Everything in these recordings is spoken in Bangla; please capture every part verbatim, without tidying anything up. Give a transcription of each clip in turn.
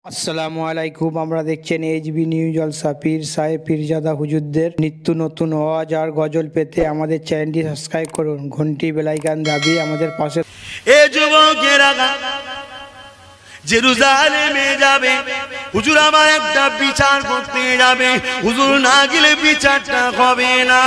আসসালামু আলাইকুম। আমরা দেখছেন এইচবি নিউ জলসা। পীর সাহেব পিরজাদা হুজুরদের নিত্য নতুন ওয়াজ আর গজল পেতে আমাদের চ্যানেলটি সাবস্ক্রাইব করুন, ঘন্টি বেলাইকান দাবিয়ে আমাদের পাশে। এ যুবকেরা জেরুজালেমে যাবে, হুজুর আমার একটা বিচার করতে যাবে, হুজুর না গেলে বিচারটা হবে না।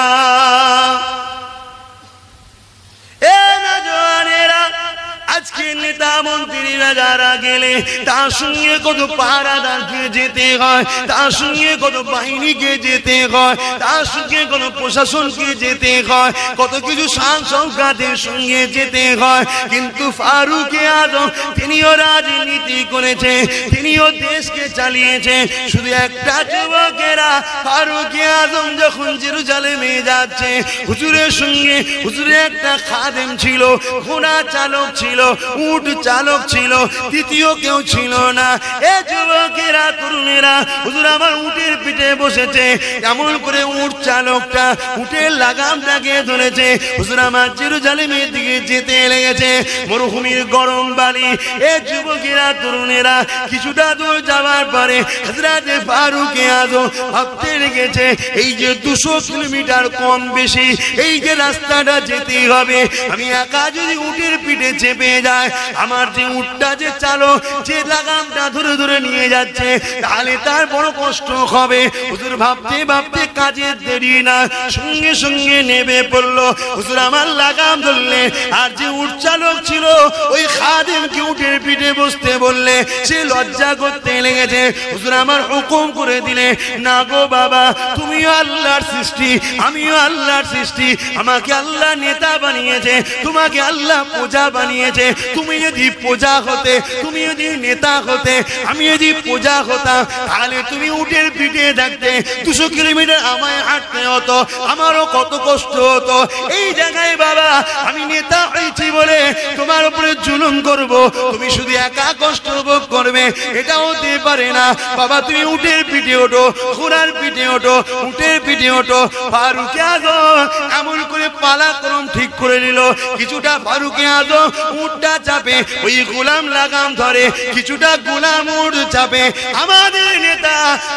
এ নজওয়ানেরা, আজকে নেতা মন্ত্রীরা যারা গেলে তার সঙ্গে কত পাহারাদারকে যেতে হয়, তার সঙ্গে কত বাহিনীকে যেতে হয়, তার সঙ্গে কত প্রশাসনকে যেতে হয়, কত কিছু সাংসদের সঙ্গে যেতে হয়। কিন্তু ফারুকে আজম তিনিও রাজনীতি করেছে, তিনিও দেশকে চালিয়েছে। শুধু একটা যুবকেরা ফারুকে আজম যখন জেরুজালেমে যাচ্ছে, হুজুরের সঙ্গে হুজুরের একটা খাদেম ছিল, ঘোড়া চালক ছিল, উট চালক ছিল, তৃতীয় কেউ ছিল না। এ যুবকেরা তরুণেরা, হুজুর আমার উটের পিঠে বসেছে, এমন করে উট চালকটা উটের লাগামটাকে ধরেছে। হুজুর আমার জেরুজালেমের দিকে যেতে লেগেছে, মরুভূমির গরম বালি। এ যুবকেরা তরুণেরা কিছুটা দূর যাওয়ার পরে হযরত ফারুকে আজম ভাবতে লেগেছে, এই যে দুশো কিলোমিটার কম বেশি এই যে রাস্তাটা যেতে হবে, আমি একা যদি উটের পিঠে চেপে যায়, আমার যে উটটা যে চালক যে লাগামটা ধরে ধরে নিয়ে যাচ্ছে, তাহলে তার বড় কষ্ট হবে। হুজুর ভাবতে ভাবতে কাজের দেরি না, সঙ্গে সঙ্গে নেমে পড়লো। হুজুর আমার লাগাম ধরলে, আর যে উট চালক ছিল ওই খাদেমকে উটের পিঠে বসতে বললে, সে লজ্জা করতে লেগেছে। হুজুর আমার হুকুম করে দিলে, না গো বাবা, তুমিও আল্লাহর সৃষ্টি, আমিও আল্লাহর সৃষ্টি, আমাকে আল্লাহ নেতা বানিয়েছে, তোমাকে আল্লাহ প্রজা বানিয়েছে। তুমি যদি প্রজা হতে, তুমি যদি নেতা হতে, আমি যদি প্রজা হতাম, তাহলে তুমি উটের পিঠে থাকতে, দুশো কিলোমিটার আমায় হাঁটতে হতো, আমারও কত কষ্ট হতো। এই জায়গায় বাবা আমি নেতা হয়েছি বলে তোমার উপরে জুলুম করব, তুমি শুধু একা কষ্ট ভোগ করবে, এটা হতে পারে না। বাবা তুমি উটের পিঠে ওঠো, ঘোড়ার পিঠে ওঠো, উটের পিঠে ওঠো। ফারুকে আজম এমন করে পালাক্রম ঠিক করে নিল, কিছুটা ফারুকে আজম উটটা চাপে, ওই গোলাম লাগাম ধরে, কিছুটা গোলাম উট চাপে। আমাদের নেতা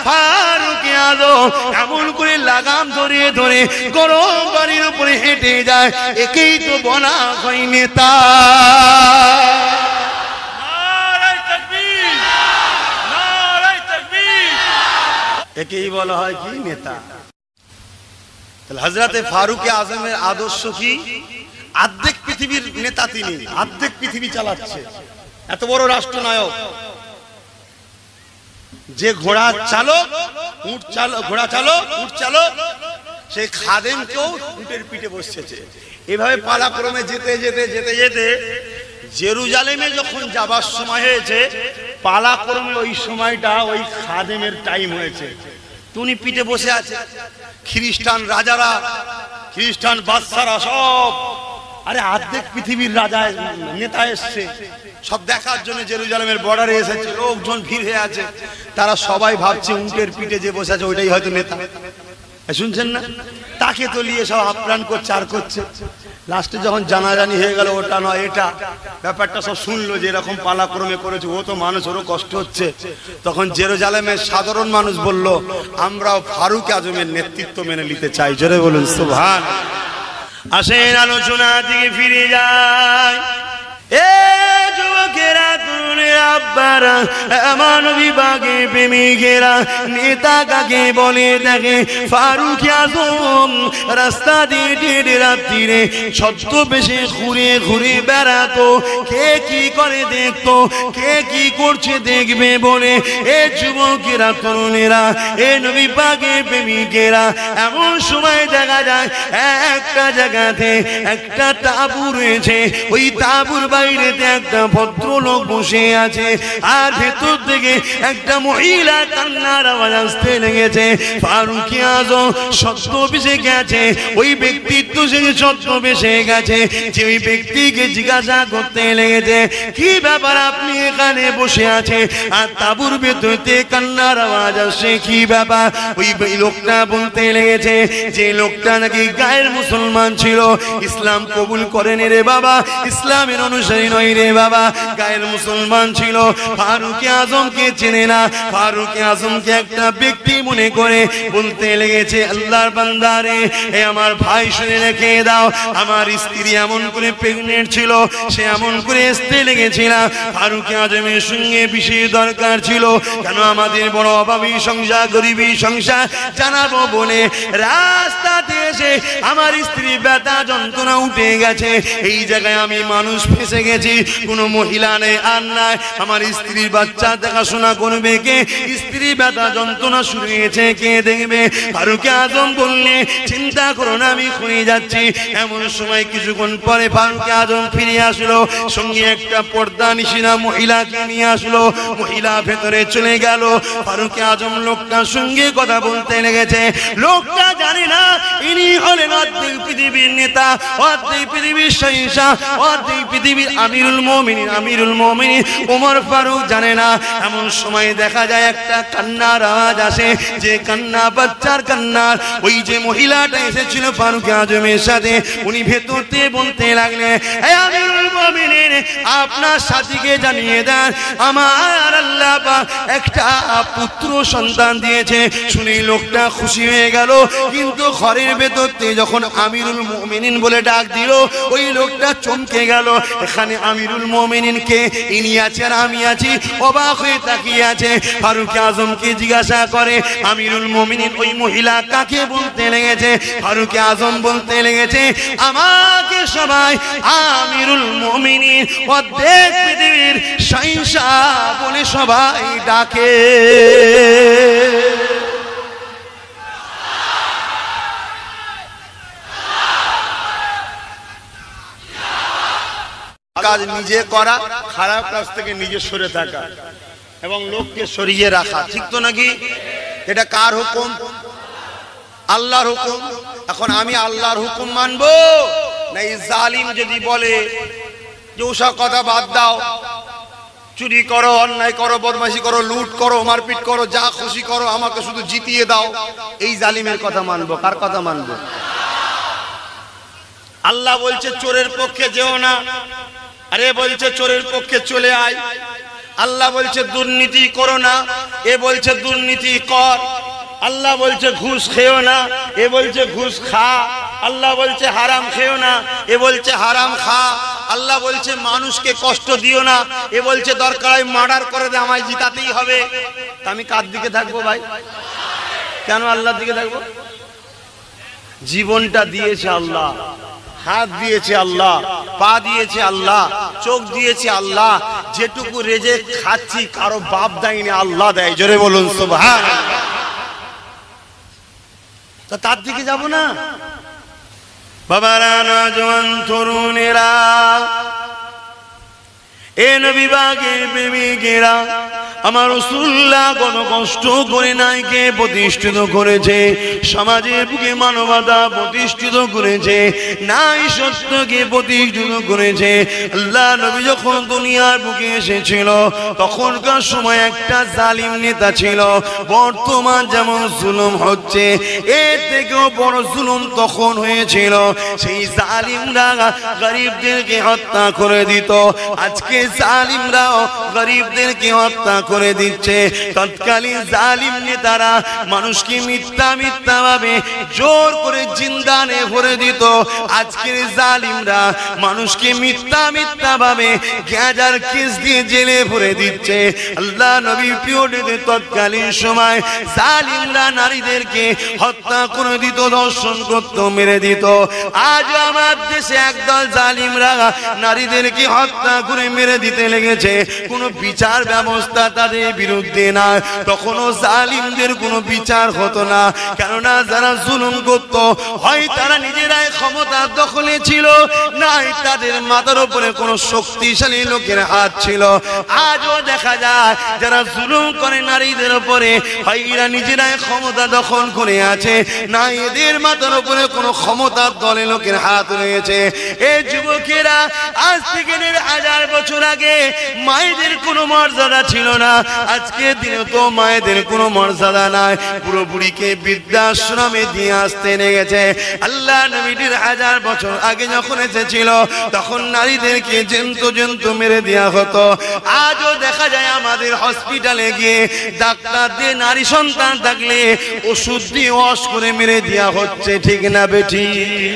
ফারুকে আজম এমন করে লাগাম ধরে ধরে গরম বাড়ির উপরে হেঁটে যায়, একেই তো বলা হয় নেতা। একেই বলা হয় কি নেতা। তাহলে হযরত ফারুকে আজমের আদর্শ কি? অর্ধেক পৃথিবীর নেতা তিনি, অর্ধেক পৃথিবী চালাচ্ছে, এত বড় রাষ্ট্রনায়ক। যে ঘোড়া চালক, উট চালক, ঘোড়া চালক, উট চালক, সেই খাদেমকেও উটের পিঠে বসেছে। এভাবে পালাক্রমে যেতে যেতে যেতে যেতে জেরুজালেমে যখন যাবার সময় হয়েছে, পালাক্রমে ওই সময়টা ওই খাদেমের টাইম হয়েছে, উনি পিঠে বসে আছে। খ্রিস্টান রাজারা, খ্রিস্টান বাদশারা সব, আরে অর্ধেক পৃথিবীর রাজা নেতা এসছে, সব দেখার জন্য জেরুজালেমের বর্ডারে এসেছে, লোকজন ভিড় হয়ে আছে। তারা সবাই ভাবছে উটের পিঠে যে বসে আছে ওইটাই হয়তো নেতা। শুনছেন না? তাকে তো নিয়ে সব আপ্রাণ করছে আর করছে। লাস্টে যখন জানাজানি হয়ে গেল, ওটা নয় এটা, ব্যাপারটা সব শুনলো যে এরকম পালাক্রমে করেছে, ও তো মানুষ, ওরও কষ্ট হচ্ছে। তখন জেরুজালেমের সাধারণ মানুষ বলল, আমরাও ফারুক আজমের নেতৃত্ব মেনে নিতে চাই। জোরে বলুন সুবহান। আসেন আলোচনা দিকে ফিরে যায়। এ যুবকেরা তরুণেরা আব্বারা, আমার বিভাগে প্রেমিকেরা, নেতা কাকে বলে দেখে? ফারুক আজম রাস্তা দিয়ে ডেড়ে রাত্রিরে ছদ্মবেশে ঘুরে ঘুরে বেড়াতো, কে কি করে দেখতো, কে কি করছে দেখবে বলে। এ যুবকেরা তরুণেরা, এ নবী পাকের প্রেমিকেরা, এমন সময় দেখা যায় একটা জায়গাতে একটা তাঁবু রয়েছে, ওই তাঁবুর বাইরেতে একটা ভদ্রলোক বসে আছে, আর ভেতর থেকে একটা মহিলা কান্নার আওয়াজ আসতে লেগেছে। ফারুকে আজম ছদ্মবেশে গেছে, ওই ব্যক্তিত্ব সে ছদ্মবেশে গেছে, যে ওই ব্যক্তিকে জিজ্ঞাসা করতে লেগেছে, কি ব্যাপার আপনি এখানে বসে আছে, আর তাঁবুর ভেতরতে কান্নার আওয়াজ আসছে, কি ব্যাপার? ওই লোকটা বলতে লেগেছে যে লোকটা নাকি গায়ের মুসলমান ছিল, ইসলাম কবুল করেনি রে বাবা, ইসলামের অনুসারী নয় রে বাবা, গায়ের মুসলমান ছিল, ফারুক আজমকে চেনে না। ফারুক আজমকে একটা ব্যক্তি মনে করে বলতে লেগেছে, আল্লাহর বান্দারে, এ আমার ভাই শুনে রেখে দাও, আমার স্ত্রী এমন করে প্রেগনেন্ট ছিল, সে এমন করে আসতে লেগেছিল। ফারুক আজমের সঙ্গে বিশেষ দরকার ছিল, কেন আমাদের বড় অভাবী সংসার, গরিবী সংসার জানাবো বলে রাস্তাতে এসে আমার স্ত্রী ব্যথা যন্ত্রণা উঠে গেছে, এই জায়গায় আমি মানুষ ফেসে গেছি, কোনো মহিলা নেই আর নাই, আমার স্ত্রীর বাচ্চা দেখাশোনা করবে কে, স্ত্রী ব্যথা যন্ত্রণা শুরু হয়েছে কে দেখবে। ফারুক আজম বললে, চিন্তা করো না, আমি খুঁজে যাচ্ছি। এমন সময় কিছুক্ষণ পরে ফারুক আজম ফিরে আসলো, সঙ্গে একটা পর্দা নিশিনা মহিলাকে নিয়ে আসলো। মহিলা ভেতরে চলে গেল, ফারুক আজম লোকটার সঙ্গে কথা বলতে লেগেছে। লোকটা জানে না ইনি হলেন অর্ধেক পৃথিবীর নেতা, অর্ধেক পৃথিবীর শাহ, অর্ধেক পৃথিবীর আমিরুল মুমিনিন, আমিরুল মুমিনিন ওমর ফারুক জানে না। এমন সময় দেখা যায় একটা কান্নার আওয়াজ আসে, যে কান্না বাচ্চার কান্নার। ওই যে মহিলাটা এসেছিল ফারুক আজমের সাথে, উনি ভেতরতে বলতে লাগলেন, হে আমিরুল মুমিনিন, আপনার সাথীকে জানিয়ে দেন আমার আল্লাহ পাক একটা পুত্র সন্তান দিয়েছে। শুনে লোকটা খুশি হয়ে গেল, কিন্তু ঘরের ভেতরতে যখন আমিরুল মুমিনিন বলে ডাক দিল, ওই লোকটা চমকে গেল। এখানে আমিরুল মুমিনিন কে? ইনি আছেন, আমি আছি। অবাক হয়ে তাকিয়ে আছে। ফারুক আজমকে জিজ্ঞাসা করে, আমিরুল মুমিনিন ওই মহিলা কাকে বলতে লেগেছে? ফারুক আজম বলতে লেগেছে, আমাকে সবাই আমিরুল মুমিনিন অর্ধেক পৃথিবীর শাহ বলে সবাই ডাকে। কাজ নিজে করা, খারাপ কাজ থেকে নিজে সরে থাকা এবং লোককে সরিয়ে রাখা, ঠিক তো নাকি? এটা কার হুকুম? আল্লাহর হুকুম। এখন আমি আল্লাহর হুকুম মানবো না এই জালিম যদি বলে যে ওসব কথা বাদ দাও, চুরি করো, অন্যায় করো, বদমাশি করো, লুট করো, মারপিট করো, যা খুশি করো, আমাকে শুধু জিতিয়ে দাও, এই জালিমের কথা মানবো? কার কথা মানবো? আল্লাহ বলছে চোরের পক্ষে যেও না, আরে বলছে চোরের পক্ষে চলে আয়। আল্লাহ বলছে দুর্নীতি করো না, এ বলছে দুর্নীতি কর। আল্লাহ বলছে ঘুষ খেও না, এ বলছে ঘুষ খা। আল্লাহ বলছে হারাম খেও না, এ বলছে হারাম খা। আল্লাহ বলছে মানুষকে কষ্ট দিও না, এ বলছে দরকার হয় মার্ডার করে দে, আমায় জিতাতেই হবে। তা আমি কার দিকে থাকবো ভাই? কেন আল্লাহর দিকে থাকবো? জীবনটা দিয়েছে আল্লাহ, হাত দিয়েছে আল্লাহ, পা দিয়েছে আল্লাহ, চোখ দিয়েছে আল্লাহ। যেটুকু রেজে খাচ্ছি কারো বাপ দেয়নি, আল্লাহ দেয়। জোরে বলুন সুবহানাল্লাহ। তা তার দিকে যাব না? বাবারা, নওজোয়ান তরুণেরা, এ নবী বাগের প্রেমিকেরা, আমার রাসূলুল্লাহ কোন কষ্ট করে নাইকে প্রতিষ্ঠিত করেছে, সমাজের বুকে মানবতা প্রতিষ্ঠিত করেছে, নাই সত্যকে প্রতিষ্ঠিত করেছে। আল্লাহ নবী যখন দুনিয়ার বুকে এসেছিল তখনকার সময় একটা জালিম নেতা ছিল। বর্তমান যেমন জুলুম হচ্ছে, এর থেকেও বড় জুলুম তখন হয়েছিল। সেই জালিমরা গরিবদেরকে হত্যা করে দিত, আজকে জালিমরাও গরিবদেরকে হত্যা করে দিচ্ছে। তৎকালীন জালিম নেতারা মানুষকে মিথ্যা মিথ্যা ভাবে জোর করে জিন্দানে ভরে দিত, আজকের জালিমরা মানুষকে মিথ্যা মিথ্যা ভাবে গ্যাজার কেস দিয়ে জেলে ভরে দিচ্ছে। আল্লাহ নবী পিরিয়ডে তৎকালীন সময় জালিমরা নারীদেরকে হত্যা করে দিত, ধর্ষণ করত, মেরে দিত। আজ আমার দেশে একদল জালিমরা নারীদেরকে হত্যা করে মেরে দিতে লেগেছে। কোনো বিচার ব্যবস্থা তাদের বিরুদ্ধে না, তখনও জালিমদের কোনো বিচার হতো না। কেননা যারা জুলুম করত, হয় তারা নিজেরাই ক্ষমতা দখলে ছিল, নাই তাদের মাথার উপরে কোনো শক্তিশালী লোকের হাত ছিল। আজও দেখা যায় যারা জুলুম করে নারীদের উপরে, হয় এরা নিজেরাই ক্ষমতা দখল করে আছে, না এদের মাথার উপরে কোনো ক্ষমতার দলে লোকের হাত রয়েছে। এই যুবকেরা আজ থেকে দেড় হাজার বছর আগে মায়েদের কোনো মর্যাদা ছিল না, আজকে দিনে তো মায়েদের কোনো মর্যাদা নাই। পুরো বুড়িকে বৃদ্ধাশ্রমে দিয়ে আসতে লেগেছে। আল্লাহ নবীর হাজার বছর আগে যখন এসেছিল তখন নারীদেরকে জেন্ত জেন্ত মেরে দেওয়া হতো। আজও দেখা যায় আমাদের হসপিটালে গিয়ে ডাক্তারদের নারী সন্তান থাকলে ওষুধ দিয়ে ওয়াশ করে মেরে দেওয়া হচ্ছে, ঠিক না বেটি?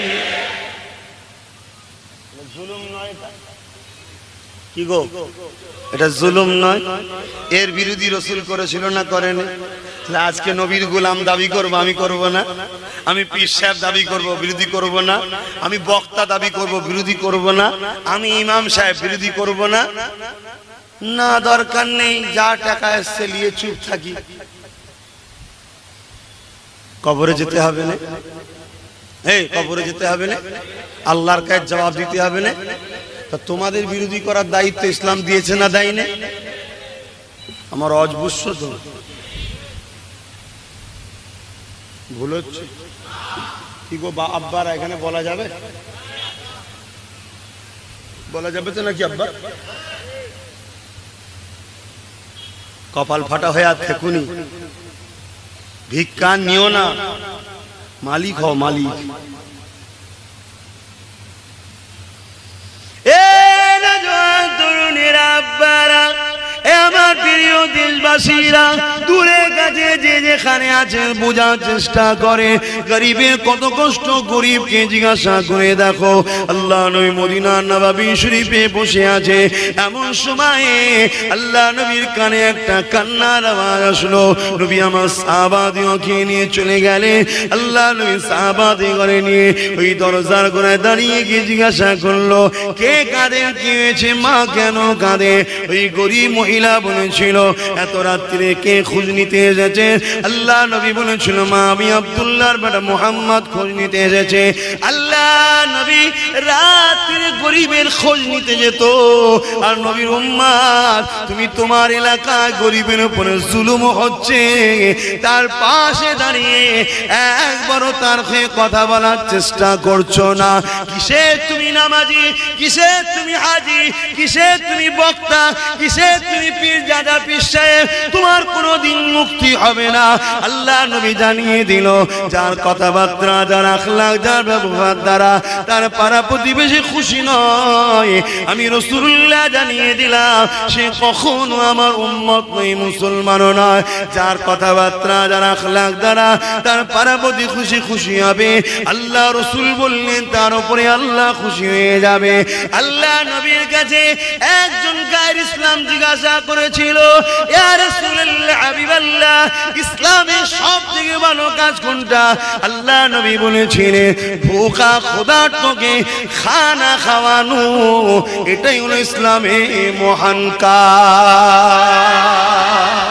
জুলুম নয় কি গো? এটা জুলুম নয়? এর বিরোধী রাসূল করেছিল না করেনি? আজকে নবীর গোলাম দাবি করব, আমি করব না? আমি পীর সাহেব দাবি করব, বিরোধী করব না? আমি বক্তা দাবি করব, বিরোধী করব না? আমি ইমাম সাহেব, বিরোধী করব না? না, দরকার নেই। যা টাকা এসছে নিয়ে চুপ থাকি। কবরে যেতে হবে না? এই কবরে যেতে হবে না? আল্লাহর কাছে জবাব দিতে হবে না? তা তোমাদের বিরোধী করার দায়িত্ব ইসলাম দিয়েছে না দেয় না? আমার অজবুস্য তো ভুল হচ্ছে কি গো? বা আব্বার এখানে বলা যাবে? বলা যাবে তো নাকি আব্বা? কপাল ফাটা হয়ে আর থেকুনি, ভিক্ষা নিও না, মালিক হও মালিক। এ নওজোয়ান তরুণেরা, আব্বারা, এ আমার প্রিয় দেশবাসীরা, দূরে কাছে যে যেখানে আছেন বোঝার চেষ্টা করে গরিবের কত কষ্ট। গরিবকে জিজ্ঞাসা করে দেখো। আল্লাহ নবী মদিনার নববী শরীফে বসে আছে, এমন সময়ে আল্লাহ নবীর কানে একটা কান্নার আওয়াজ আসলো। নবী আমার সাহাবাদেরকে নিয়ে চলে গেলেন। আল্লাহ নবী সাহাবাদের ঘরে নিয়ে ওই দরজার গোড়ায় দাঁড়িয়ে গিয়ে জিজ্ঞাসা করলো, কে কাঁদে? কি হয়েছে মা, কেন কাঁদে? ওই গরিব মহিলা বলেছিল, এত রাত্রে কে খোঁজ নিতে এসেছে? আল্লাহ নবী বলেছিল, মা আমি আব্দুল্লাহর বেটা মুহাম্মদ খোঁজ নিতে এসেছে। আল্লাহ নবী রাত্রে গরিবের খোঁজ নিতে যেত। আর নবীর উম্মত, তুমি তোমার এলাকায় গরিবের উপরে জুলুম হচ্ছে, তার পাশে দাঁড়িয়ে একবারও তার হয়ে কথা বলার চেষ্টা করছো না। কিসে তুমি নামাজি, কিসে তুমি হাজি, কিসে তুমি বক্তা, কিসে তুমি পীরজাদা পীর সাহেব, তোমার কোনোদিন মুক্তি হবে না। আল্লাহ নবী জানিয়ে দিল, যার কথাবার্তা, যার আখলাক, যার ব্যবহার দ্বারা তার পাড়া প্রতিবেশী খুশি নয়, আমি রাসূলুল্লাহ জানিয়ে দিলাম সে কখনো আমার উম্মত নয়, মুসলমানও নয়। যার কথাবার্তা, যার আখলাক দ্বারা তার পাড়া প্রতি খুশি খুশি হবে, আল্লাহ রাসূল বললেন তার উপরে আল্লাহ খুশি হয়ে যাবে। আল্লাহ নবীর কাছে একজন গায়ের ইসলাম জিজ্ঞাসা করেছিল, ইয়া রাসূলুল্লাহ, হাবিবাল্লাহ, ইসলামের সবথেকে ভালো কাজ কোনটা? আল্লাহ নবী বলেছিলেন, ভুখা ক্ষুধার্তকে খানা খাওয়ানো, এটাই হলো ইসলামের মহান কাজ।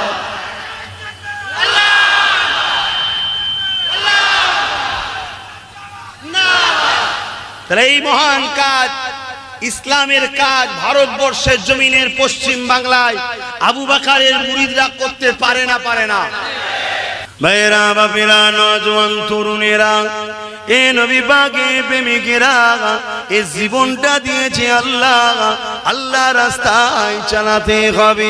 তাহলে এই মহান কাজ, ইসলামের কাজ ভারতবর্ষের জমিনের পশ্চিম বাংলায় আবু বকরের মুরিদরা করতে পারে না? পারে না? ভাইরা, বাপেরা, নওজোয়ান তরুণেরা, এ নবী পাকের প্রেমিকেরা, এই জীবনটা দিয়েছে আল্লাহ, আল্লাহ রাস্তায় চালাতে হবে।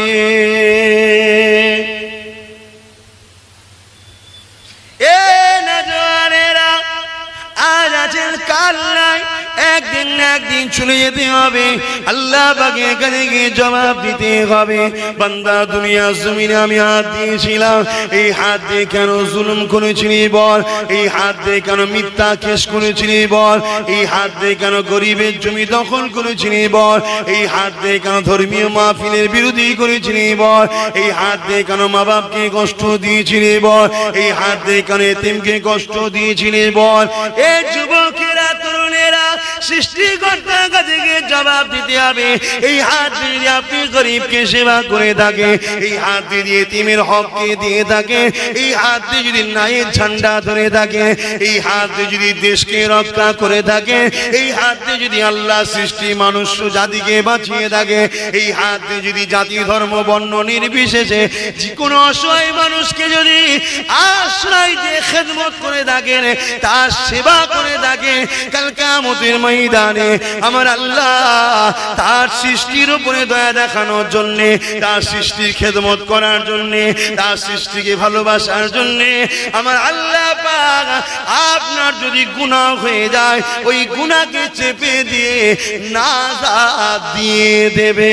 এ নওজোয়ানেরা, আজ আছেন কাল নাই, একদিন না একদিন চলে যেতে হবে। আল্লাহ পাকের কাছে গিয়ে জবাব দিতে হবে। বান্দা, দুনিয়া জমিনে আমি হাত দিয়েছিলাম, এই হাত দিয়ে কেন জুলুম করেছিলি বল? এই হাত দিয়ে কেন মিথ্যা কেস করেছিলি বল? এই হাত দিয়ে কেন গরিবের জমি দখল করেছিলি বল? এই হাত দিয়ে কেন ধর্মীয় মাহফিলের বিরোধী করেছিলি বল? এই হাত দিয়ে কেন মা বাপকে কষ্ট দিয়েছিলি বল? এই হাত দিয়ে কেন এতিমকে কষ্ট দিয়েছিলি বল? এ যুবকেরা, তরুণেরা, সৃষ্টিকর্তার কাছে গিয়ে জবাব দিতে হবে। এই হাত দিয়ে আপনি গরিবকে সেবা করে থাকে, এই হাত দিয়ে এতিমের হককে দিয়ে থাকে, এই হাত দিয়ে যদি ন্যায়ের ঝান্ডা ধরে থাকে, এই হাত দিয়ে যদি দেশকে রক্ষা করে থাকে, এই হাত দিয়ে যদি আল্লাহ সৃষ্টি মানুষ জাতিকে বাঁচিয়ে থাকে, এই হাত দিয়ে যদি জাতি ধর্ম বর্ণ নির্বিশেষে যে কোনো অসহায় মানুষকে যদি আশ্রয় দিয়ে খেদমত করে থাকে, তার সেবা করে থাকে, কাল কিয়ামতের ময়দানে ময়দানে আমার আল্লাহ তার সৃষ্টির উপরে দয়া দেখানোর জন্য, তার সৃষ্টির খেদমত করার জন্য, তার সৃষ্টিকে ভালোবাসার জন্য আমার আল্লাহ পাক আপনার যদি গুনাহ হয়ে যায় ওই গুনাহকে চেপে দিয়ে নাজাত দিয়ে দেবে।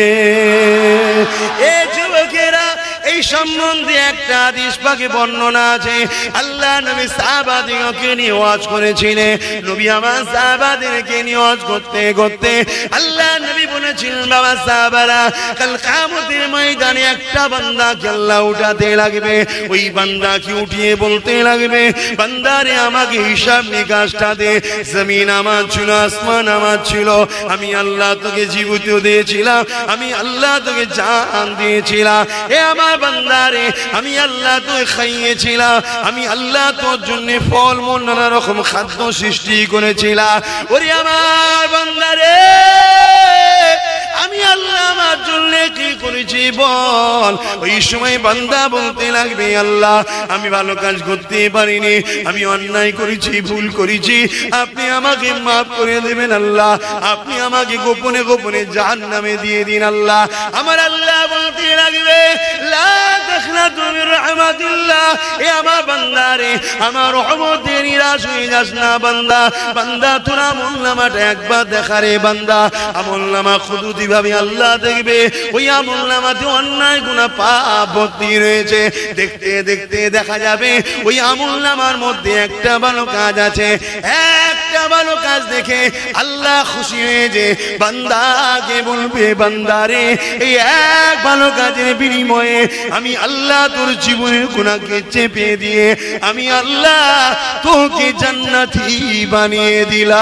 এ যুবকেরা, এই সম্বন্ধে একটা হাদিস পাকে বর্ণনা আছে। আল্লাহ নবী সাহাবাদেরকে নিয়ে ওয়াজ করেছিলেন। নবী আমার সাহাবাদেরকে নিয়ে ওয়াজ করতে করতে আল্লাহ নবী বলেছিলেন, বাবা সাহাবারা, কাল কিয়ামতের ময়দানে একটা বান্দাকে আল্লাহ উঠাতে লাগবে। ওই বান্দাকে উঠিয়ে বলতে লাগবে, বান্দারে আমাকে হিসাব নিকাশটা দে। জমিন আমার ছিল, আসমান আমার ছিল, আমি আল্লাহ তোকে জীবিত দিয়েছিলাম, আমি আল্লাহ তোকে জান দিয়েছিলাম। এ আমার বান্দারে, আমি আল্লাহ তোকে খাইয়েছিলাম, আমি আল্লাহ তোর জন্য ফল মূল নানা রকম খাদ্য সৃষ্টি করেছিলাম। ওরে আমার বান্দারে, আমি আল্লাহ আমার জন্য কি করেছি বল। ওই সময় বান্দা বলতে লাগবে, আল্লাহ আমি ভালো কাজ করতে পারিনি, আমি অন্যায় করেছি, ভুল করেছি, আপনি আমাকে মাফ করে দেবেন আল্লাহ, আপনি আমাকে গোপনে গোপনে জাহান্নামে দিয়ে দিন আল্লাহ। আমার আল্লাহ বলতে লাগবে, লা তাখনাতু মির রাহমাতিল্লাহ। এ আমার বান্দারে, আমার রহমতে নিরাশ হয়ে যাস না বান্দা। বান্দা তোর আমলনামাটা একবার দেখা রে বান্দা। আমলনামা খুদুতি ভাবে আল্লাহ দেখবে, ওই আমলনামাতে অন্যায় গুনাহ পাপ ভর্তি রয়েছে। দেখতে দেখতে দেখা যাবে ওই আমলনামার মধ্যে একটা ভালো কাজ আছে। একটা ভালো কাজ দেখে আল্লাহ খুশি হয়ে যে বান্দাকে বলবে, বান্দারে এই এক ভালো কাজের বিনিময়ে আমি আল্লাহ তোর জীবনের গুনাহকে চেপে দিয়ে আমি আল্লাহ তোকে জান্নাতি বানিয়ে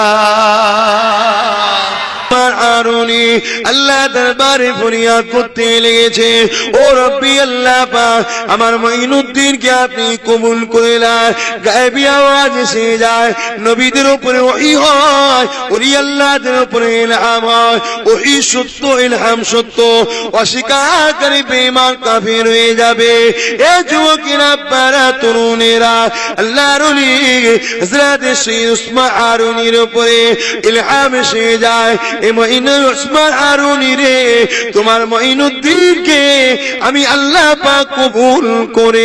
দিলাম। আরুনি আল্লাহ দরবারে ফরিয়াদ করতে লেগেছে, ও রব্বি আল্লাহ পাক, আমার মঈনুদ্দিনকে আপনি কবুল করে নেন। গায়েবী আওয়াজ এসে যায়, নবীদের উপরে ওহী হয়, ওলি আল্লাহদের উপরে ইলহাম হয়। ওহী সত্য, ইলহাম সত্য, অস্বীকারী বেঈমান কাফির হয়ে যাবে। এ যুবকেরা, আব্বারা, তরুণেরা, আল্লাহর ওলি হযরত সৈয়দ উসমান আরুনির উপরে ইলহাম এসে যায়, এ মঈনুল উসমান আরুনি রে, তোমার মঈনুদ্দিনকে আমি আল্লাহ পাক কবুল করে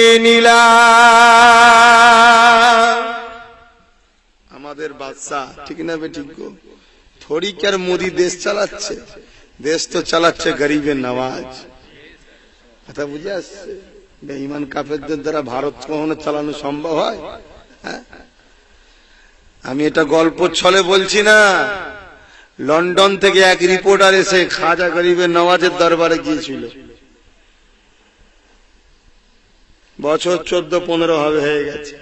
নিলাম। আমাদের বাদশা ঠিক না বেঠিক গো, থোড়ি কি আর মোদি দেশ চালাচ্ছে? দেশ তো চালাচ্ছে গরিবের নওয়াজ। কথা বুঝে আসছে? বেঈমান কাফেরদের দ্বারা ভারত কখনো চালানো সম্ভব হয়? আমি এটা গল্প ছলে বলছি না। লন্ডন থেকে এক রিপোর্টার এসে খাজা গরিবের নওয়াজের দরবারে গিয়েছিল। বছর চোদ্দ পনেরো হবে হয়ে গেছে।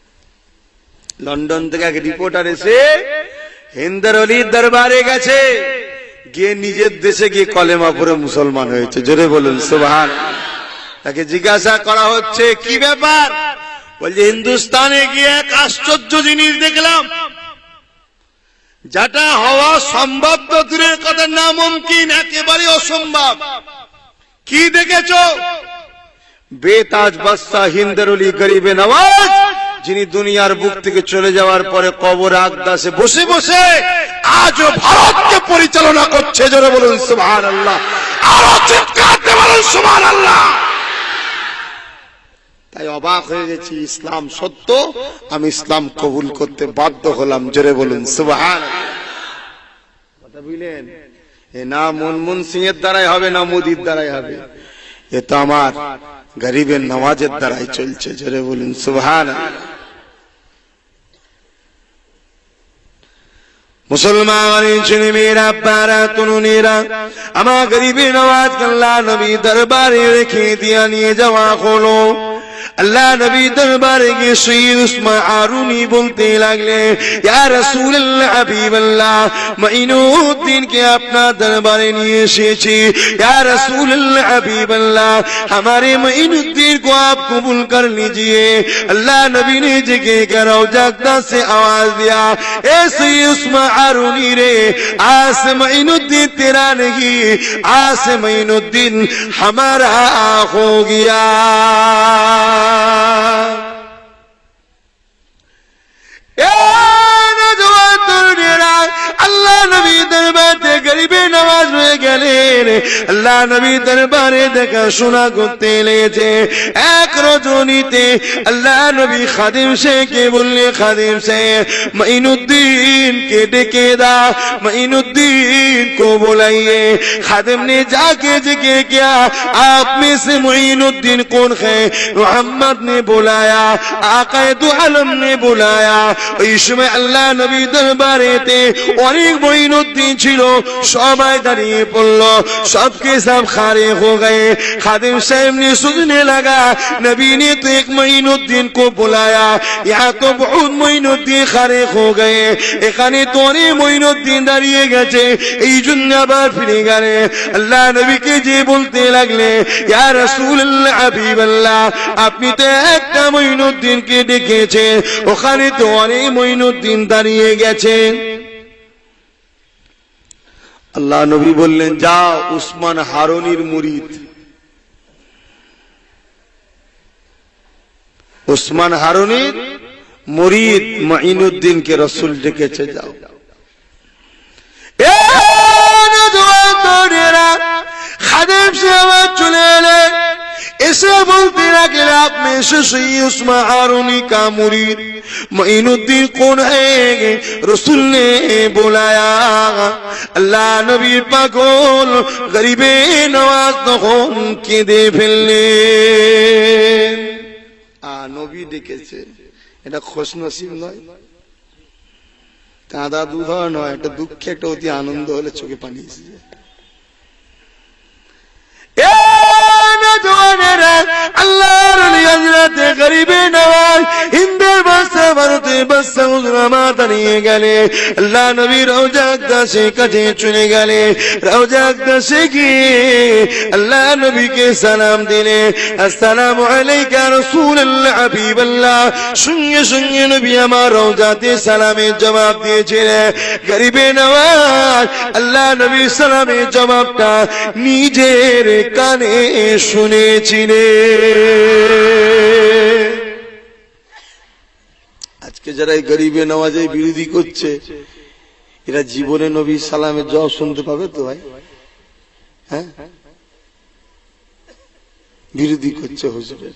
লন্ডন থেকে এক রিপোর্টার এসে হিন্দার অলির দরবারে গেছে, গিয়ে নিজের দেশে গিয়ে কলেমা পড়ে মুসলমান হয়েছে। জোরে বলুন সুবহানাল্লাহ। তাকে জিজ্ঞাসা করা হচ্ছে, কি ব্যাপার? বলছে, হিন্দুস্তানে গিয়ে এক আশ্চর্য জিনিস দেখলাম, যেটা হওয়া সম্ভব তো দূরের কথা, নামুমকিন, একেবারে অসম্ভব। কি দেখেছ? বেতাজ বাদশা হিন্দার অলি গরিবে নওয়াজ, যিনি দুনিয়ার বুক থেকে চলে যাওয়ার পরে কবর আকদাসে বসে বসে আজও ভারতকে পরিচালনা করছে। জোরে বলুন সুবহানাল্লাহ। আরো চিৎকার দিয়ে বলুন সুবহানাল্লাহ। তাই অবাক হয়ে গেছি, ইসলাম সত্য, আমি ইসলাম কবুল করতে বাধ্য হলাম। জোরে বলুন সুবহানাল্লাহ। কথা বুঝলেন? এ না মনমোহন সিং এর দ্বারাই হবে, না মোদির দ্বারাই হবে, এ তো আমার গরিবের নওয়াজের দ্বারাই চলছে। জোরে বলুন সুবহানাল্লাহ। মুসলমান ছেলে মেয়েরা, আব্বারা, তরুণেরা, আমার গরিবের নওয়াজ আল্লাহ নবী দরবারে রেখে দিয়া নিয়ে যাওয়া হলো। আল্লাহ নবী দরবারে গিয়ে সৈয়দ উসমান আরুনি বলতে লাগলেন, ইয়া রাসূলুল্লাহ, হাবিবাল্লাহ, মঈনুদ্দিনকে আপনার দরবারে নিয়ে এসেছি। ইয়া রাসূলুল্লাহ, হাবিবাল্লাহ, हमारे मঈনুদ্দিন को आप कबूल कर लीजिए। अल्लाह नबी ने जगह का रौजा से आवाज दिया, ए सैयद उस्मान आरुनी रे, आज से मঈনুদ্দিन तेरा नहीं, आज से मঈনুদ্দিन हमारा हो गया। अल्लाह আল্লাহ নবী দরবারে দেখাশোনা করতে লেগেছে। এক রজনীতে আল্লাহ নবী খাদিম শেখকে বললে, খাদিম শেখ মঈনুদ্দিন के डेके दा, मईनुद्दीन को बुलाइए। खादिम ने जाके जिक्र किया, आप में से मईनुद्दीन कौन है? मोहम्मद ने बुलाया, आकाए दो आलम ने बुलाया। इसमें अल्लाह नबी दरबारे थे और एक मईनुद्दीन छिलो, सबाई दाঁড়িয়ে পড়লো, सबके सब खारे हो गए। खादिम साहब ने सुनने लगा, नबी ने तो एक मईनुद्दीन को बुलाया, यहाँ तो बहुत मईनुद्दीन खारे हो गए, এখানে তো অনেক মঈনুদ্দিন দাঁড়িয়ে গেছে, এই জন্য আবার ফিরে গেলে। আল্লাহ নবীকে যে বলতে লাগলে, ইয়া রাসূলুল্লাহ হাবিবাল্লাহ, আপনি তো একটা মঈনুদ্দিনকে ডেকেছেন, ওখানে তো অনেক মঈনুদ্দিন দাঁড়িয়ে গেছে। আল্লাহ নবী বললেন, যাও উসমান হারুনির মুরিদ, উসমান হারুনির मुरीद मईनुद्दीन के रसूल डेकेছে যাও। खादिम से आवाज चले एले, ऐसे बोलते लगे, आप में से सही उस्मान हारूनी का मुरीद मईनुद्दीन कौन है? रसूल ने बुलाया। अल्लाह नबी पागल गरीबे नवाज तখন কেঁদে ফেললেন। आ नबी ডেকেছে, এটা খুশনসিব নয়, কাঁদা দুধ নয়, একটা দুঃখে একটা অতি আনন্দ হলে চোখে পানি এসে যায়। আল্লাহর হযরতে গরিবে নওয়াজ হিন্দের বাদশা ভারতের বাদশা উজরামা দাঁড়িয়ে গেলে, আল্লাহ নবী রওজা আকদাসে কাছে চলে গেলে। রওজা আকদাসে গিয়ে আল্লাহ নবীকে সালাম দিলে, আসসালামু আলাইকা রাসূলুল্লাহ হাবিবাল্লাহ। সঙ্গে সঙ্গে নবী আমার রওজাতে সালামের জবাব দিয়েছিলেন। গরিবে নওয়াজ আল্লাহ নবীর সালামের জবাবটা নিজের কানে শুনেছিলেন। আজকে যারা এই গরিবে নওয়াজের বিরোধী করছে, এরা জীবনে নবী সালামের জবাব শুনতে পাবে তো ভাই? হ্যাঁ, বিরোধী করছে হুজুরের।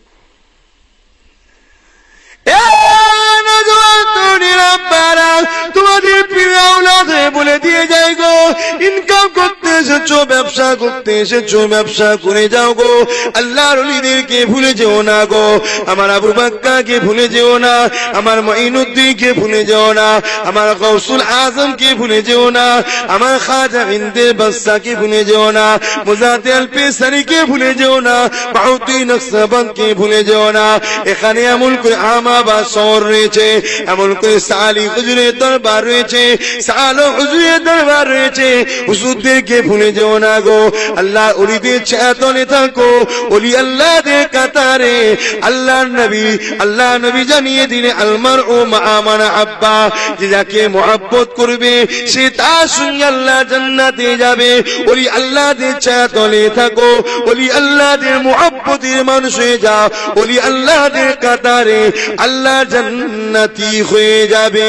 তোমাদের প্রিয় আওলাদে বলে দিয়ে যাই গো, ইনকাম করতে এসেছো, ব্যবসা করতে এসেছো, ব্যবসা করে যাও গো। আল্লাহর ওলিদেরকে ভুলে যেও না গো, আমার আবু বাক্কাকে ভুলে যেও না, আমার মঈনুদ্দিনকে ভুলে যেও না, আমার গৌসুল আজমকে ভুলে যেও না, আমার খাজা হিন্দের বাদশাকে ভুলে যেও না, মুজাদ্দিদ আল পেসারিকে ভুলে যেও না, বাউতি নকশবন্দকে ভুলে যেও না। এখানে এমন করে আমাবাদ শহর রয়েছে, এমন করে সালি হুজুরের দরবার রয়েছে, সালো হুজুরের দরবার রয়েছে, হুজুরদেরকে ভুলে যেও না গো। আল্লাহ ওলিদের ছায়াতলে থাকো, ওলি আল্লাহদের কাতারে। আল্লাহর নবী আল্লাহ নবী জানিয়ে দিলে, আলমার ও মাআমানা আব্বা, যে যাকে মুহাব্বত করবে সে তার সঙ্গে আল্লাহ জান্নাতে যাবে। ওলি আল্লাহদের ছায়াতলে থাকো, ওলি আল্লাহদের মুহাব্বতের মানুষ হয়ে যাও, ওলি আল্লাহদের কাতারে, আল্লাহ জান্নাতি হয়ে যাবে।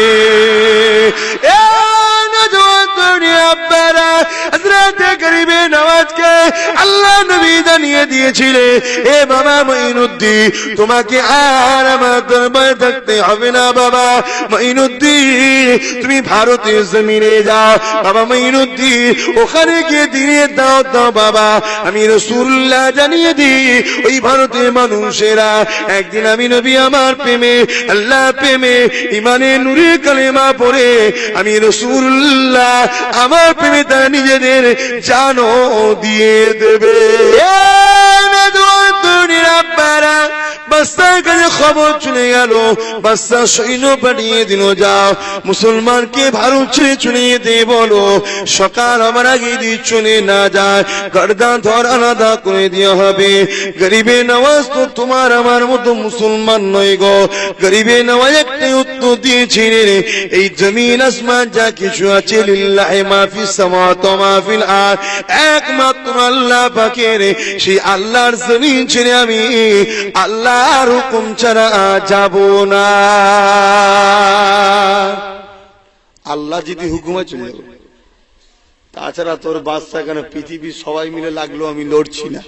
আল্লাহ নবী জানিয়ে দিয়েছিলে, এ বাবা মঈনুদ্দিন, তোমাকে আর আমার দরবারে থাকতে হবে না বাবা মঈনুদ্দিন, তুমি ভারতের জমিনে যাও বাবা মঈনুদ্দিন, ওখানে গিয়ে দিনের দাওয়াত দাও বাবা। আমি রাসূলুল্লাহ জানিয়ে দিই, ওই ভারতের মানুষেরা একদিন আমি নবী আমার প্রেমে, আল্লাহ প্রেমে, ইমানে নূরে কালেমা পড়ে আমি রাসূলুল্লাহ আমার প্রেমে তারা নিজেদের জানও দিয়ে দেবে। বাদশার কাছে খবর চলে গেল, বাদশা সৈন্য পাঠিয়ে দিল, যাও মুসলমানকে ভারত ছেড়ে চলে যেতে বলো, সকাল আমার আগে দিয়ে চলে না যায়, গর্দান ধর আলাদা করে দেওয়া হবে। গরিবে নওয়াজ তো তোমার আমার মতো মুসলমান নয় গো। গরিবে নওয়াজ একটাই উত্তর দিয়েছিলেন, এই জমিন আসমান যা কিছু আছে লিল্লাহি মা ফিস সামাওয়াতি ওয়া মা ফিল আরদ, একমাত্র আল্লাহ পাকের। সেই আল্লাহর জমিন ছেড়ে আমি আল্লাহর হুকুম ছাড়া যাব না। আল্লাহ যদি হুকুমে চলে যাবে, তাছাড়া তোর বাচ্চা কেন পৃথিবীর সবাই মিলে লাগলো আমি লড়ছি না।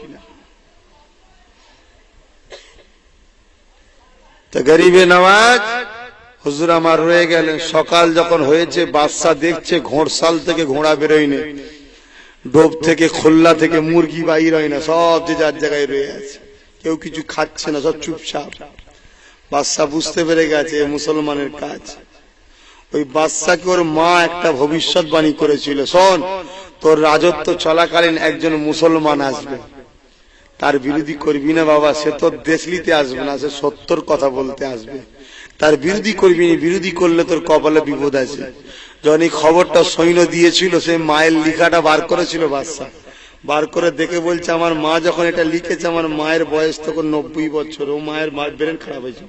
তো গরিবে নওয়াজ হুজুর আমার রয়ে গেলেন। সকাল যখন হয়েছে বাচ্চা দেখছে ঘোড়শাল থেকে ঘোড়া বেরোয়নি, ডোব থেকে খোল্লা থেকে মুরগি বাইর হয় না, সব যে যার জায়গায় রয়ে আছে, কেউ কিছু খাচ্ছে না, সব চুপচাপ। বাচ্চা বুঝতে পেরে গেছে মুসলমানের কাজ। ওই বাচ্চাকে ওর মা একটা ভবিষ্যৎবাণী করেছিল, শোন তোর রাজত্ব চলাকালীন একজন মুসলমান আসবে, তার বিরোধী করবি না বাবা, সে তোর দেশ নিতে আসবে না, সে সত্যর কথা বলতে আসবে, তার বিরোধী করবি না, বিরোধী করলে তোর কপালে বিপদ আছে। যখন এই খবরটা সৈন্য দিয়েছিল, সে মায়ের লিখাটা বার করেছিল, বাচ্চা বার করে দেখে বলছে আমার মা যখন এটা লিখেছে, আমার মায়ের বয়স তখন নব্বই বছর, ও মায়ের ব্রেন খারাপ হয়েছিল।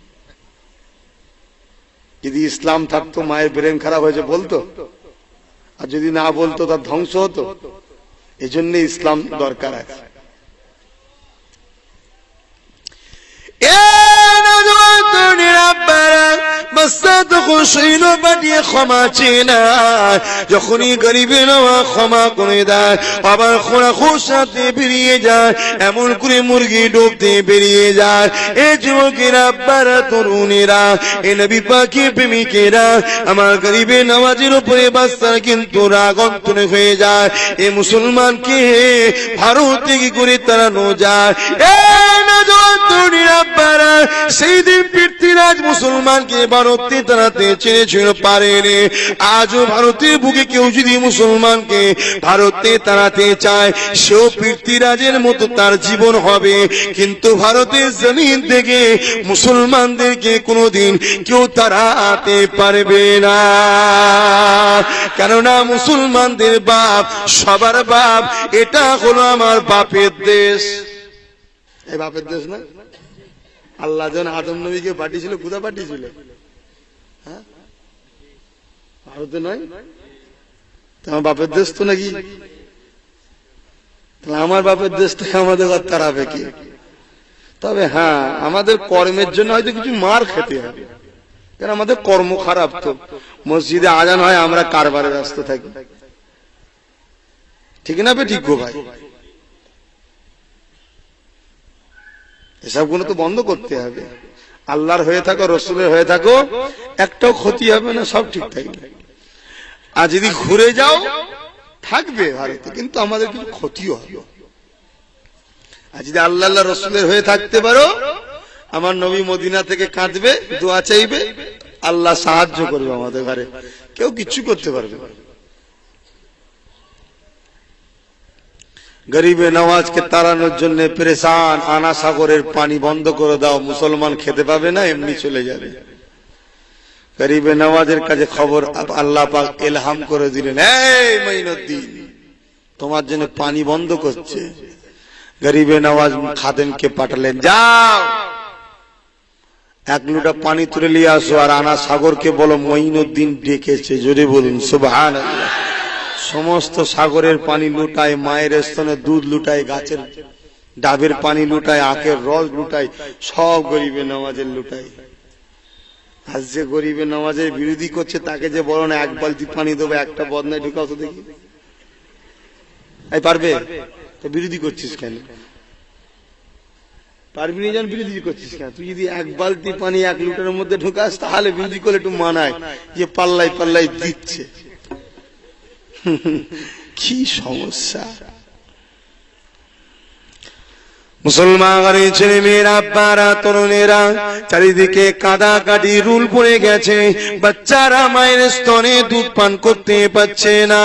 যদি ইসলাম থাকতো মায়ের ব্রেন খারাপ হয়েছে বলতো, আর যদি না বলতো তার ধ্বংস হতো। এই জন্য ইসলাম দরকার আছে। যখনই গরিবে নওয়া ক্ষমা করে দেয়, আবার খোঁড়া খোসাতে বেরিয়ে যায়, এমন করে মুরগি ডুবতে বেরিয়ে যায়। এ যুবকেরা, আব্বারা, তরুণেরা, এ নবী পাকের প্রেমিকেরা, আমার গরিবে নওয়াজের উপরে বাচ্চার কিন্তু রাগ অন্তরে হয়ে যায়। এ মুসলমানকে ভারত থেকে করে তাড়ানো যায়। এ নওজোয়ান তরুণেরা, আব্বারা, সেই দিন পৃথ্বীরাজ মুসলমানকে ভারতে তাড়াতে চেয়েছিল, পারেনি। আজও ভারতের বুকে কেউ যদি মুসলমানকে ভারতে তাড়াতে চায়, সেও পৃথ্বীরাজের মতো তার জীবন হবে, কিন্তু ভারতের জমিন থেকে মুসলমানদেরকে কোনোদিন কেউ তাড়াতে পারবে না। কেননা মুসলমানদের বাপ সবার বাপ, এটা হলো আমার বাপের দেশ। এই বাপের দেশ না? আল্লাহ যখন আদম নবীকে পাঠিয়েছিল, কোথায় পাঠিয়েছিল? হ্যাঁ, ভারতে নয়? তোমার বাপের দেশ তো নাকি? আমার বাপের দেশ থেকে আমাদের তাড়াবে কি? তবে হ্যাঁ, আমাদের কর্মের জন্য হয়তো কিছু মার খেতে হবে, কারণ আমাদের কর্ম খারাপ। তো মসজিদে আজান হয়, আমরা কারবারে ব্যস্ত থাকি, ঠিক না? বে ঠিক গো ভাই, এসব গুলো তো বন্ধ করতে হবে। আল্লাহর হয়ে থাকো, রসুলের হয়ে থাকো, একটাও ক্ষতি হবে না, সব ঠিক থাকবে। আর যদি ঘুরে যাও, থাকবে ভারতে, কিন্তু আমাদের কিছু ক্ষতিও হবে। আর যদি আল্লাহ আল্লাহ রসুলের হয়ে থাকতে পারো, আমার নবী মদিনা থেকে কাঁদবে, দোয়া চাইবে, আল্লাহ সাহায্য করবে আমাদের ঘরে, কেউ কিচ্ছু করতে পারবে না। গরিবে নওয়াজকে তাড়ানোর জন্য পেরেশান, আনা সাগরের পানি বন্ধ করে দাও, মুসলমান খেতে পাবে না, এমনি চলে যাবে। গরিবে নওয়াজের কাছে খবর আল্লাহ পাক ইলহাম করে দিলেন, এই মাইনুদ্দিন, তোমার জন্য পানি বন্ধ করছে। গরিবে নওয়াজ খাদেমকে পাঠালেন, যাও এক লোটা পানি তুলে নিয়ে আসো, আর আনা সাগরকে বলো মাইনুদ্দিন ডেকেছে। জোরে বলুন সুবহানাল্লাহ। সমস্ত সাগরের পানি লুটায়, মায়ের স্তনে দুধ লুটায়, গাছের ডাবের পানি লুটায়, আখের রস লুটায়, সব গরিবে নওয়াজের লুটায়। আজ যে গরিবে নওয়াজের বিরোধী করছে, তাকে যে বলো না এক বালতি পানি দেবো, একটা বদনায় ঢুকাও তো দেখি, এই পারবে? তো বিরোধী করছিস কেন? পারবি না যেন বিরোধী করছিস কেন? তুই যদি এক বালতি পানি এক লিটারের মধ্যে ঢুকাস, তাহলে বিরোধী করলে একটু মানায়, যে পাল্লাই পাল্লাই দিচ্ছে। কি সমস্যা! মুসলমানের ছেলে মেয়েরা, আব্বারা, তরুণেরা, চারিদিকে কাদাকাটি রুল পড়ে গেছে, বাচ্চারা মায়ের স্তনে দুধ পান করতে পারছে না।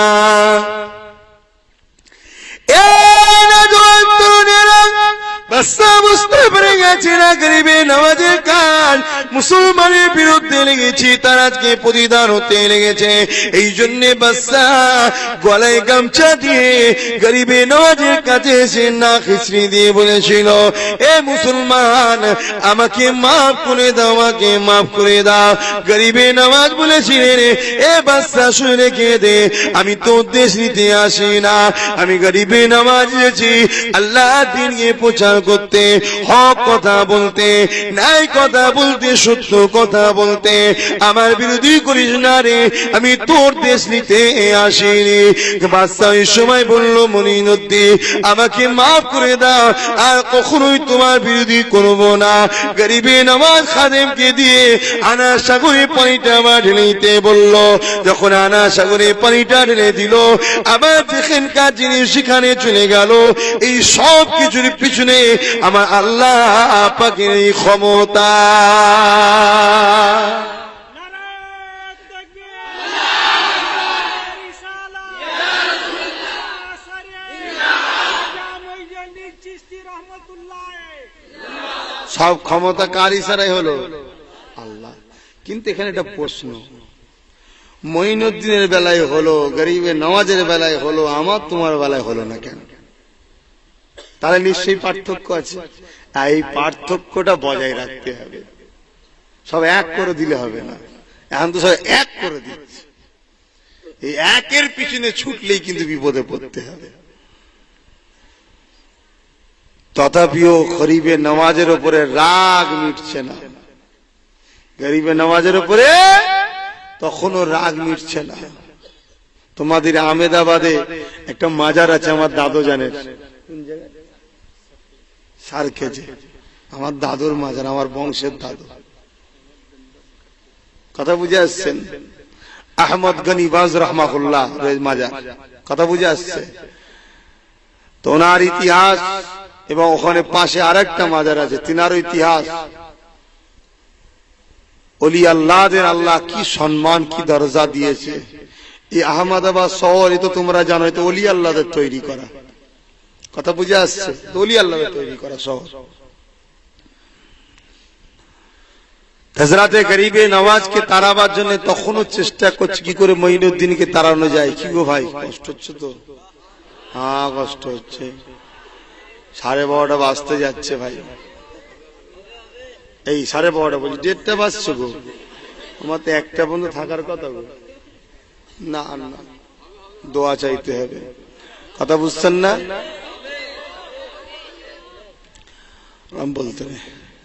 বুঝতে পেরে গেছে না গরিবে নওয়াজের কাজ মুসলমানের বিরুদ্ধে লেগেছে, তার আজকে প্রতিদান হতে লেগেছে। এই জন্য বাচ্চা গলায় গামছা দিয়ে গরিবে নওয়াজের কাছে এসে না খিচড়ি দিয়ে বলেছিল, এ মুসলমান, আমাকে মাফ করে দাও, আমাকে মাফ করে দাও। গরিবে নওয়াজ বলেছিলেন, এ বাচ্চা শুনে রেখে দে, আমি তোর দেশ নিতে আসি না, আমি গরিবে নওয়াজ এসেছি আল্লাহ দিনকে প্রচার করতে, হক কথা বলতে, ন্যায় কথা বলতে, সত্য কথা বলতে, আমার বিরোধী করিস না রে, আমি তোর দেশ নিতে আসিনি। বাদশা ওই সময় বলল, মঈনুদ্দিন আমাকে মাফ করে দাও, আর কখনোই তোমার বিরোধী করব না। গরিবে নওয়াজ খাদেমকে দিয়ে আনা সাগরে পানিটা আবার ঢেলে দিতে বলল। যখন আনা সাগরে পানিটা ঢেলে দিল, আবার যেখানকার জিনিস সেখানে চলে গেল। এই সব কিছুর পিছনে আমার আল্লাহ পাকের এই ক্ষমতা। সব ক্ষমতা কার ইশারায় হলো? আল্লাহ। কিন্তু এখানে একটা প্রশ্ন, মঈনুদ্দিনের বেলায় হলো, গরিবে নওয়াজের বেলায় হলো, আমার তোমার বেলায় হলো না কেন? তাহলে নিশ্চয়ই পার্থক্য আছে। এই পার্থক্যটা বজায় রাখতে হবে। সব এক করে দিলে হবে না, এখন তো সব এক করে দিচ্ছে। এই একের পিছনে ছুটলেই কিন্তু বিপদে পড়তে হবে। তথাপিও গরিবে নওয়াজের উপরে রাগ মিটছে না, গরিবে নওয়াজের উপরে তখনও রাগ মিটছে না। তোমাদের আহমেদাবাদে একটা মাজার আছে, আমার দাদু জানে, সার খেজে, আমার দাদুর মাজার, আমার বংশের দাদু। কথা বুঝে আসছেন? আহমদ গনি বাজ রহমাহুল্লাহ মাজার, কথা বুঝে আসছে তো? ওনার ইতিহাস এবং ওখানে পাশে আরেকটা মাজার আছে, তিনারও ইতিহাস। ওলি আল্লাহদের আল্লাহ কি সম্মান, কি দরজা দিয়েছে। এই আহমদাবাদ শহর, এ তো তোমরা জানো, তো ওলি আল্লাহদের তৈরি করা। কথা বুঝে আসছে? ওলি আল্লাহদের তৈরি করা শহর। হযরতে গরিবে নওয়াজকে তাড়াবার জন্য তখনও চেষ্টা করছে কি করে মঈনুদ্দিনকে তাড়ানো যায়। কি গো ভাই, কষ্ট হচ্ছে তো? হ্যাঁ কষ্ট হচ্ছে। সাড়ে বারোটা বাজতে যাচ্ছে ভাই, এই সাড়ে বারোটা বলছি, দেড়টা বাজছে গো, আমার তো একটা পর্যন্ত থাকার কথা গো। না না, দোয়া চাইতে হবে। কথা বুঝছেন না? রাম বলতে নেই।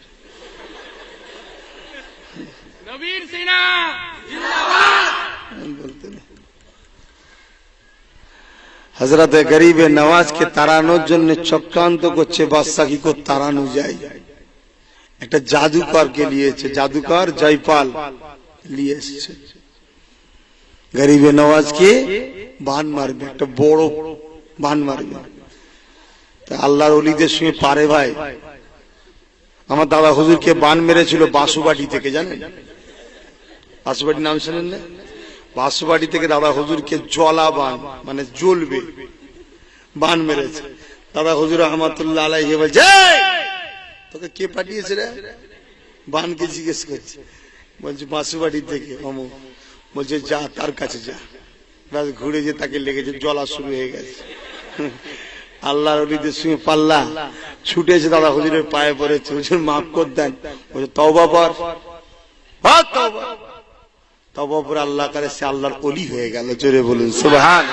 হযরতে গরিবে নওয়াজকে তাড়ানোর জন্য চক্রান্ত করছে বাদশা, কি করে তাড়ানো যায়। একটা জাদুকরকে নিয়েছে, জাদুকর জয়পাল নিয়ে এসেছে। গরিবে নওয়াজকে বান মারবে, একটা বড় বান মারবে। তা আল্লাহর ওলিদের সঙ্গে পারে ভাই। আমার দাদা হুজুরকে বান মেরেছিল বাসুবাড়ি থেকে, জানেন? বাসুবাড়ির নাম শুনেন না? বাসুবাড়ি থেকে দাদা হুজুরকে জলা বান, মানে জ্বলবে বান মেরেছে। দাদা হুজুর রহমাতুল্লাহ আলাইহি বলছে, তোকে কে পাঠিয়েছে রে? বানকে জিজ্ঞেস করছে। বলছে বাসুবাড়ি থেকে অমুক। বলছে যা, তার কাছে যা। ব্যাস ঘুরে যে তাকে লেগেছে, জ্বলা শুরু হয়ে গেছে। আল্লাহর ওলিদের সঙ্গে পাল্লা, ছুটেছে, দাদা হুজুরের পায়ে পড়েছে, হুজুর মাফ করে দেন। বলছে তওবা কর, তওবা তওবা করে আল্লাহ করে সে আল্লাহর ওলি হয়ে গেল। জোরে বলুন সুবহান।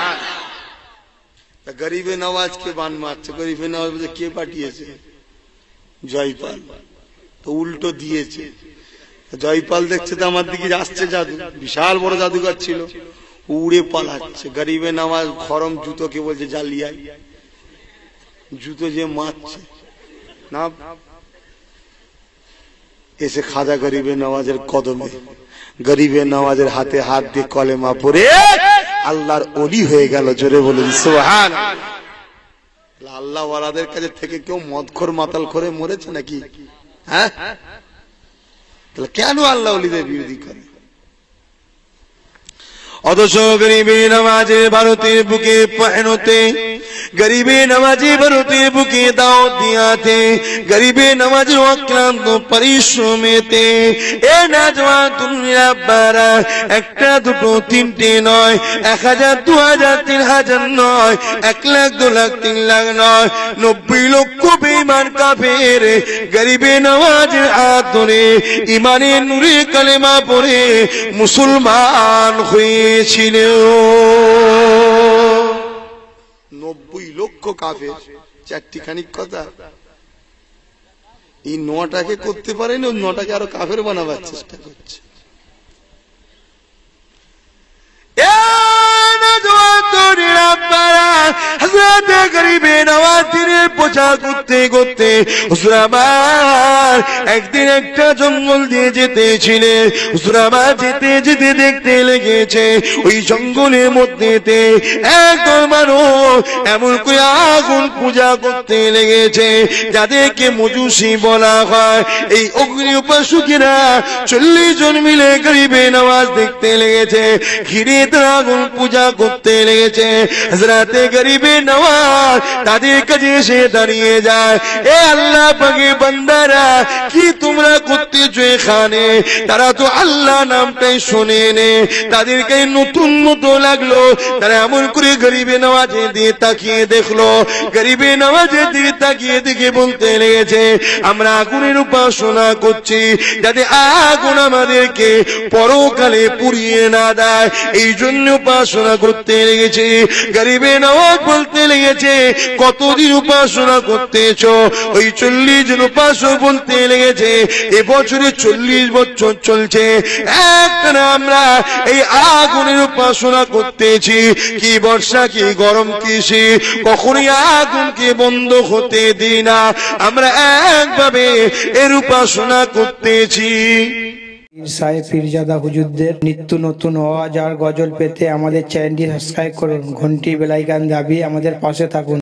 গরিবে নওয়াজকে বান মারছে। গরিবে নওয়াজ বলছে কে পাঠিয়েছে? জয়পাল। তো উল্টো দিয়েছে। জয়পাল দেখছে তো আমার দিকে আসছে জাদু, বিশাল বড় জাদুঘর ছিল, উড়ে পালাচ্ছে। গরিবে নওয়াজ খরম জুতোকে বলছে জালিয়া, জুতো যে মারছে না, এসে খাজা গরিবে নওয়াজের কদমে, গরিবে নওয়াজের হাতে হাত দিয়ে কলেমা পড়ে আল্লাহর ওলি হয়ে গেল। জোরে বলুন সুবহান। আল্লাহ ওয়ালাদের কাছে থেকে কেউ মদখোর মাতাল করে মরেছে নাকি? হ্যাঁ, তাহলে কেন আল্লাহ ওলিদের বিরোধী করে? অথচ গরিবে নওয়াজের ভারতের বুকে পহনতে, গরিবে নওয়াজে ভারতের বুকে দাও দিয়াতে, গরিবে নওয়াজের অক্লান্ত পরিশ্রমেতে এ নাজওয়ান দুনিয়া বারা, একটা দুটো তিনটে নয়, এক হাজার দু হাজার তিন হাজার নয়, এক লাখ দু লাখ তিন লাখ নয়, নব্বই লক্ষ বেঈমান কাফের গরিবে নওয়াজের হাত ধরে ইমানের নূরে কালেমা পড়ে মুসলমান হয়েছিল। নব্বই লক্ষ কাফের, চারটি খানিক কথা। এই নটাকে করতে পারেনি, ওই নটাকে আরো কাফের বানাবার চেষ্টা করছে। একদিন একটা জঙ্গল দিয়ে যেতেছিলেন, যেতে যেতে দেখতে লেগেছে ওই জঙ্গলের মধ্যে একদল মানুষ এমন করে আগুন পূজা করতে লেগেছে যাদেরকে মজুসি বলা হয়। এই অগ্নি উপাসকেরা চল্লিশ জন মিলে গরিবে নামাজ দেখতে লেগেছে, ঘিরে তারা আগুন পূজা করতে লেগেছে। হযরতে গরিবে নওয়াজ তাদের কাছে এসে দাঁড়িয়ে যায়, এ আল্লাহ পাকের বান্দারা কি তোমরা করতেছো এখানে? তারা তো আল্লাহ নামটাই শোনে নে, তাদেরকে নতুন মতো লাগলো। তারা এমন করে গরিবে নওয়াজের দিকে তাকিয়ে দেখলো, গরিবে নওয়াজের দিকে তাকিয়ে দেখে বলতে লেগেছে, আমরা আগুনের উপাসনা করছি যাতে আগুন আমাদেরকে পরকালে পুড়িয়ে না দেয়, এই জন্য উপাসনা করতে লেগেছে। গরিবে নওয়াজ বলতে লেগেছে, কতদিন উপাসনা করতেছ? ওই চল্লিশ জন উপাসক বলতে লেগেছে, এবছরে চল্লিশ বছর চলছে একটানা আমরা এই আগুনের উপাসনা করতেছি। কি বর্ষা কি গরম কি শীত, কখনই আগুনকে বন্ধ হতে দিই না, আমরা একভাবে এর উপাসনা করতেছি। পীর সাহেব পিরজাদা হুজুরদের নিত্য নতুন ওয়াজ আর গজল পেতে আমাদের চ্যানেলটি সাবস্ক্রাইব করুন, ঘন্টি বেল আইকন দাবিয়ে আমাদের পাশে থাকুন।